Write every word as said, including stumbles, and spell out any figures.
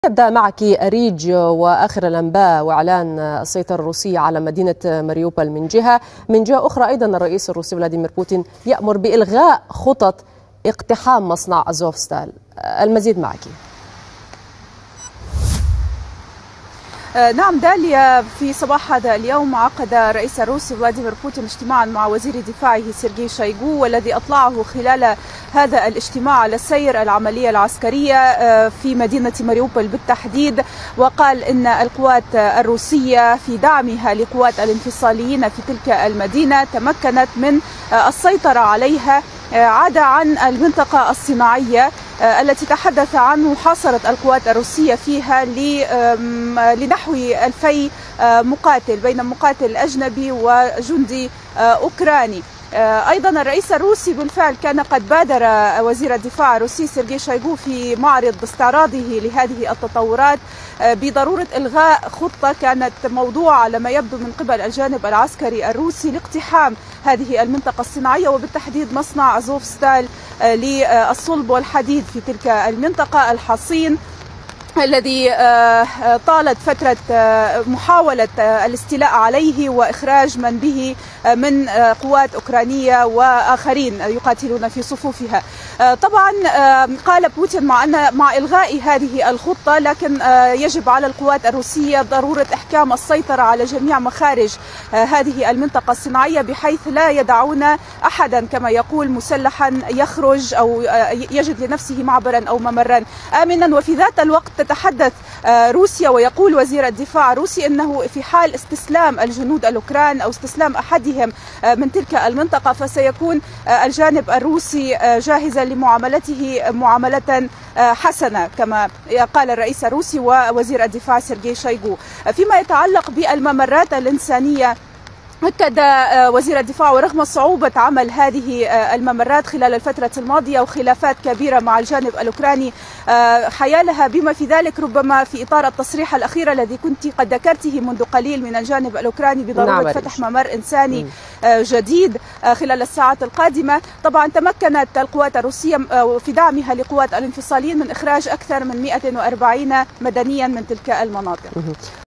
نبدأ معك أريج وآخر الأنباء وإعلان السيطرة الروسية على مدينة ماريوبول من جهة من جهة أخرى. أيضا الرئيس الروسي فلاديمير بوتين يأمر بإلغاء خطط اقتحام مصنع أزوفستال. المزيد معك. نعم داليا، في صباح هذا اليوم عقد الرئيس الروسي فلاديمير بوتين اجتماعا مع وزير دفاعه سيرجي شويغو، والذي أطلعه خلال هذا الاجتماع على سير العملية العسكرية في مدينة ماريوبول بالتحديد، وقال إن القوات الروسية في دعمها لقوات الانفصاليين في تلك المدينة تمكنت من السيطرة عليها، عدا عن المنطقة الصناعية التي تحدث عن محاصرة القوات الروسية فيها لنحو ألفي مقاتل بين مقاتل أجنبي وجندي أوكراني. أيضا الرئيس الروسي بالفعل كان قد بادر وزير الدفاع الروسي سيرجي شويغو في معرض استعراضه لهذه التطورات بضرورة إلغاء خطة كانت موضوعة لما يبدو من قبل الجانب العسكري الروسي لاقتحام هذه المنطقة الصناعية، وبالتحديد مصنع أزوفستال للصلب والحديد في تلك المنطقة الحصين الذي طالت فترة محاولة الاستيلاء عليه وإخراج من به من قوات أوكرانية وآخرين يقاتلون في صفوفها. طبعا قال بوتين مع أن مع إلغاء هذه الخطة، لكن يجب على القوات الروسية ضرورة إحكام السيطرة على جميع مخارج هذه المنطقة الصناعية، بحيث لا يدعون أحدا كما يقول مسلحا يخرج أو يجد لنفسه معبرا أو ممرا آمنا. وفي ذات الوقت تتحدث روسيا ويقول وزير الدفاع الروسي أنه في حال استسلام الجنود الأوكران أو استسلام أحدهم من تلك المنطقة فسيكون الجانب الروسي جاهزا لمعاملته معاملة حسنة كما قال الرئيس الروسي ووزير الدفاع سيرجي شويغو. فيما يتعلق بالممرات الإنسانية، أكد وزير الدفاع ورغم صعوبة عمل هذه الممرات خلال الفترة الماضية وخلافات كبيرة مع الجانب الأوكراني حيالها، بما في ذلك ربما في إطار التصريح الأخير الذي كنت قد ذكرته منذ قليل من الجانب الأوكراني بضرورة نعم فتح ممر إنساني جديد خلال الساعات القادمة. طبعا تمكنت القوات الروسية في دعمها لقوات الانفصاليين من إخراج أكثر من مئة وأربعين مدنيا من تلك المناطق.